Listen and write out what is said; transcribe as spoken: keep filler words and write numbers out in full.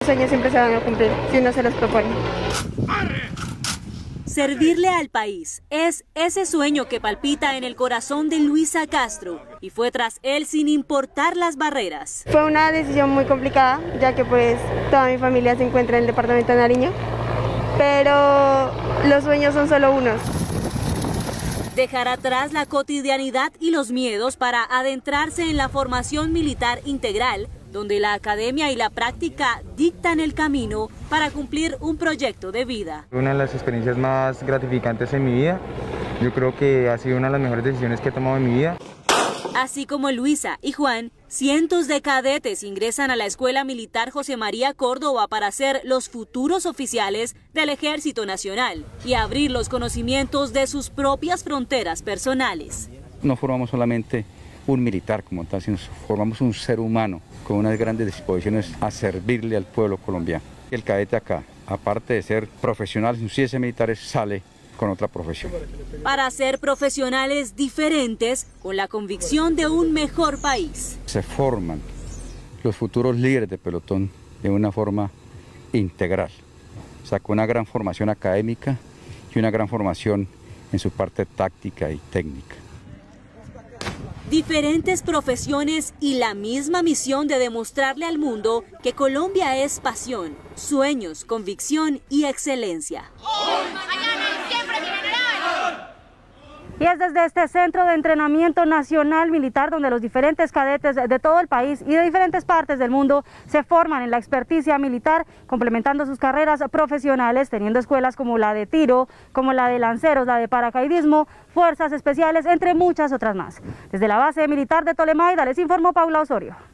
Los sueños siempre se van a cumplir si uno se los propone. Servirle al país es ese sueño que palpita en el corazón de Luisa Castro y fue tras él sin importar las barreras. Fue una decisión muy complicada, ya que pues toda mi familia se encuentra en el departamento de Nariño, pero los sueños son solo unos. Dejar atrás la cotidianidad y los miedos para adentrarse en la formación militar integral, donde la academia y la práctica dictan el camino para cumplir un proyecto de vida. Una de las experiencias más gratificantes en mi vida, yo creo que ha sido una de las mejores decisiones que he tomado en mi vida. Así como Luisa y Juan, cientos de cadetes ingresan a la Escuela Militar José María Córdoba para ser los futuros oficiales del Ejército Nacional y abrir los conocimientos de sus propias fronteras personales. No formamos solamente un militar como tal, sino formamos un ser humano con unas grandes disposiciones a servirle al pueblo colombiano. El cadete acá, aparte de ser profesional en ciencias militares, sale con otra profesión. Para ser profesionales diferentes con la convicción de un mejor país. Se forman los futuros líderes de pelotón de una forma integral, o sea, con una gran formación académica y una gran formación en su parte táctica y técnica. Diferentes profesiones y la misma misión de demostrarle al mundo que Colombia es pasión, sueños, convicción y excelencia. Hoy, mañana y siempre mi general. Y es desde este Centro de Entrenamiento Nacional Militar donde los diferentes cadetes de todo el país y de diferentes partes del mundo se forman en la experticia militar, complementando sus carreras profesionales, teniendo escuelas como la de tiro, como la de lanceros, la de paracaidismo, fuerzas especiales, entre muchas otras más. Desde la base militar de Tolemaida les informó Paula Osorio.